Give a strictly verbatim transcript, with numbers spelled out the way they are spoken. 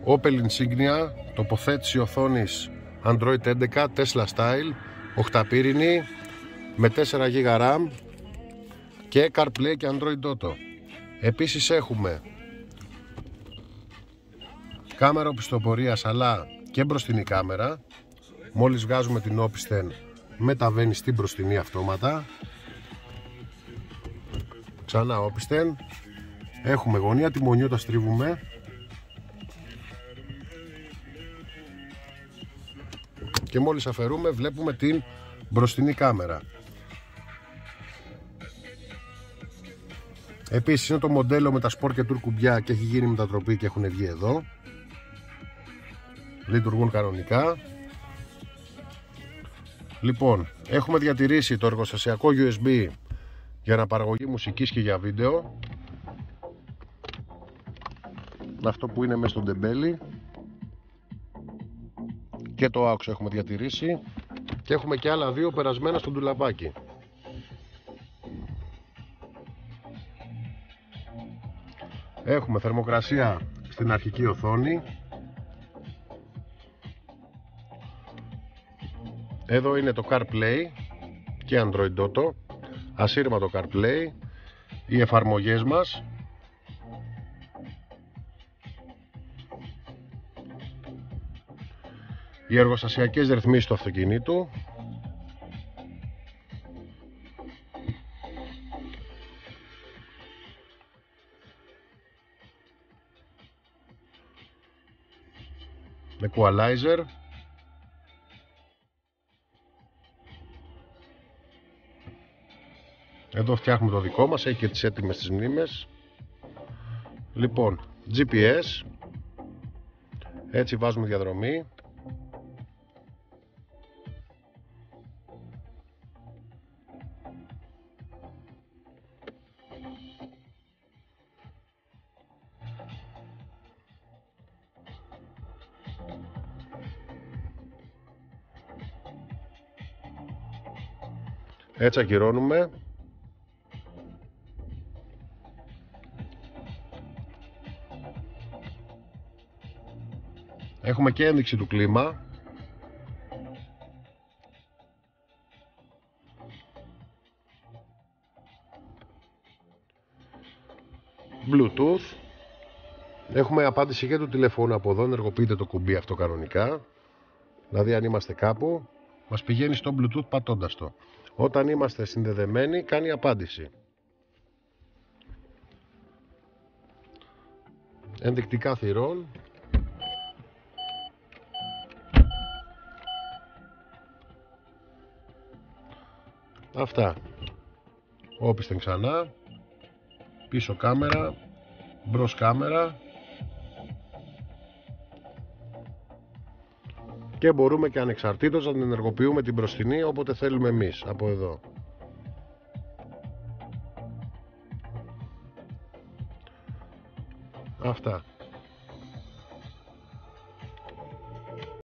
Opel Insignia, τοποθέτηση οθόνης Android έντεκα, Tesla Style, οχταπύρινη με τέσσερα τζι μπι RAM και CarPlay και Android Auto. Επίσης έχουμε κάμερα οπισθοπορίας αλλά και μπροστινή κάμερα. Μόλις βγάζουμε την όπισθεν μεταβαίνει στην μπροστινή αυτόματα. Ξανά όπισθεν. Έχουμε γωνία τιμονιού, τα στρίβουμε. Και μόλις αφαιρούμε βλέπουμε την μπροστινή κάμερα. Επίσης είναι το μοντέλο με τα Sport και Tour κουμπιά και έχει γίνει μετατροπή και έχουν βγει εδώ. Λειτουργούν κανονικά. Λοιπόν, έχουμε διατηρήσει το εργοστασιακό γιου ες μπι για αναπαραγωγή μουσικής και για βίντεο. Αυτό που είναι μέσα στον τεμπέλι. Και το aux έχουμε διατηρήσει. Και έχουμε και άλλα δύο περασμένα στο ντουλαπάκι. Έχουμε θερμοκρασία στην αρχική οθόνη. Εδώ είναι το CarPlay και Android Auto, ασύρματο CarPlay, οι εφαρμογές μας. Οι εργοστασιακές ρυθμίσεις του αυτοκινήτου. Equalizer. Εδώ φτιάχνουμε το δικό μας, έχει και τις έτοιμες τις μνήμες. Λοιπόν, τζι πι ες. Έτσι βάζουμε διαδρομή. Έτσι ακυρώνουμε. Έχουμε και ένδειξη του κλίμα. Bluetooth. Έχουμε απάντηση και του τηλεφώνου από εδώ. Ενεργοποιείται το κουμπί αυτό κανονικά. Δηλαδή αν είμαστε κάπου μας πηγαίνει στο Bluetooth πατώντας το. Όταν είμαστε συνδεδεμένοι κάνει απάντηση. Ενδεικτικά θυρών. Αυτά. Όπισθεν ξανά. Πίσω κάμερα. Μπρος κάμερα. Και μπορούμε και ανεξαρτήτως να την ενεργοποιούμε την μπροστινή όποτε θέλουμε εμείς από εδώ. Αυτά.